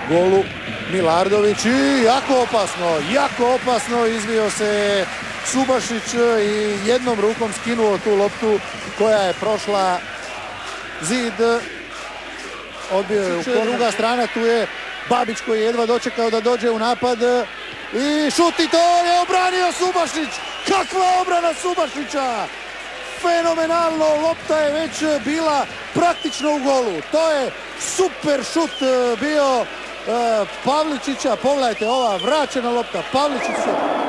golu Milardović i jako opasno izvio se Subašić i jednom rukom skinuo tu loptu koja je prošla zid. Odbio je druga strana, tu je Babić koji je jedva dočekao da dođe u napad i šut i to je obranio Subašić. Kakva obrana Subašića! Fenomenalno, lopta je već bila praktično u golu. To je super šut bio Pavličića. Pogledajte, ova vraćena lopta Pavličića.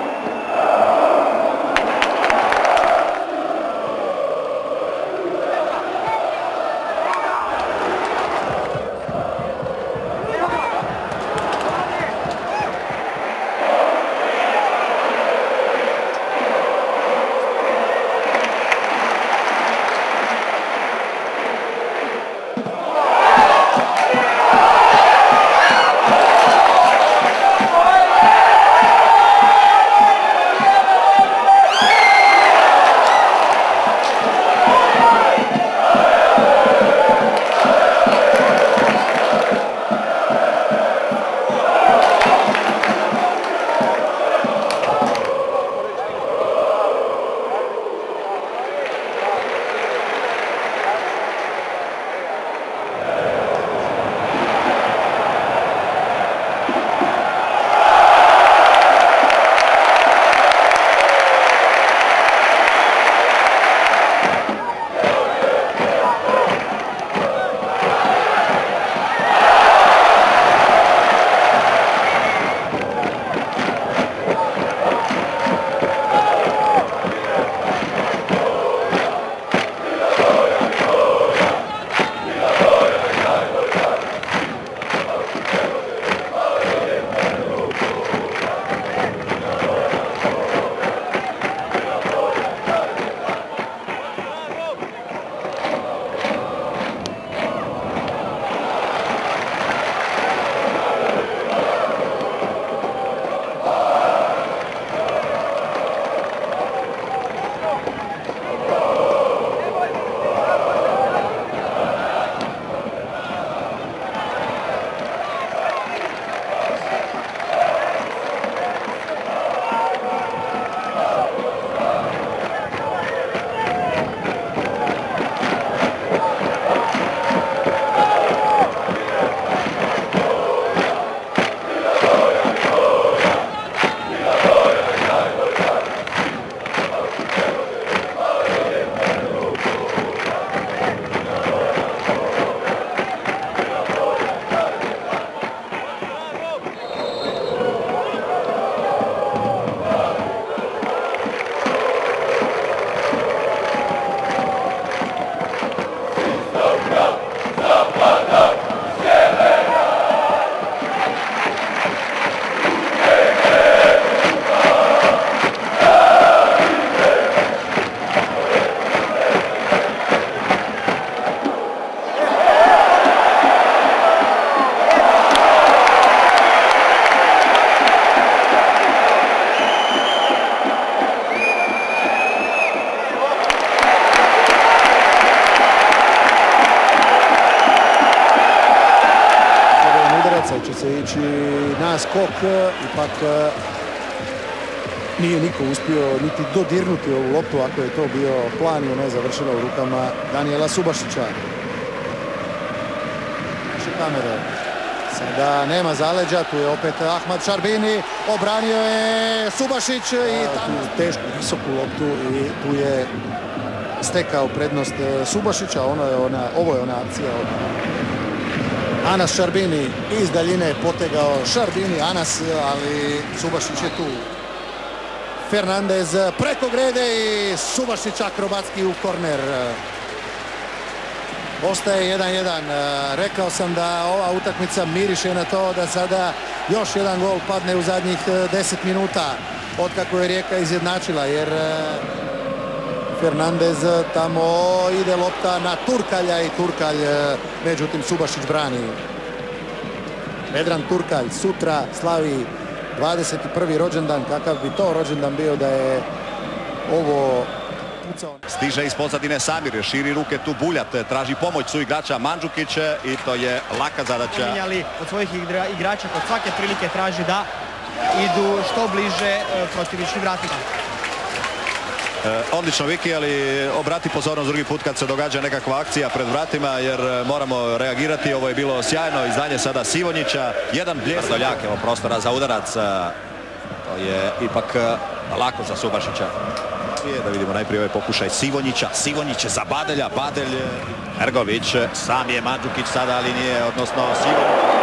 će se ići na skok, ipak nije niko uspio niti dodirnuti ovu loptu, ako je to bio plan i ona je završila u rukama Danijela Subašića. Naše kamere. Sada nema zaleđa, tu je opet Ahmad Šarbini, obranio je Subašić i tamo tešku visoku loptu i tu je stekao prednost Subašića. Ovo je ona akcija od Anas Šarbini, iz daljine potegao Šarbini Anas, ali Subašić je tu. Fernandez preko grede i Subašić akrobatski u korner. Ostaje 1-1. Rekao sam da ova utakmica miriše na to da sada još jedan gol padne u zadnjih 10 minuta otkako je Rijeka izjednačila, jer Fernandez tamo ide lopta na Turkalja i Turkalj, međutim Subašić brani. Vedran Turkalj sutra slavi 21. rođendan. Kakav bi to rođendan bio da je ovo pucao. Stiže iz pozadine Samir, širi ruke tu Buljat, traži pomoć su igrača Mandžukić i to je laka zadaća. Pominjali od svojih igrača kod svake prilike traži da idu što bliže protivničkim vratima. Odlično Viki, ali obrati pozornost drugi put kad se događa nekakva akcija pred vratima jer moramo reagirati. Ovo je bilo sjajno izdanje sada Sivonjića. Jedan bljesak. Vrdoljak, evo prostora za udarac. To je ipak lako za Subašića. Da vidimo najprije ovaj pokušaj Sivonjića. Sivonjić za Badelja. Badelj, Ergović, sam je Mandžukić sada, ali nije, odnosno Sivonjić.